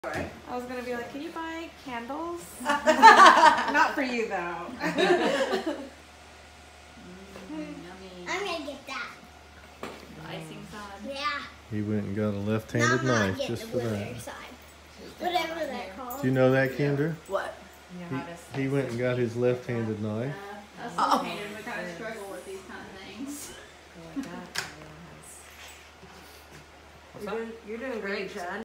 Right. I was gonna be like, can you buy candles? Not for you though. Yummy. I'm gonna get that. The icing side. Yeah. He went and got a left-handed knife just for that. Side. Whatever that called. Do you know that, Kendra? What? He went and got his left-handed knife. Us Oh. left-handed, we kind of struggle with these kind of things. You're doing great, Chad.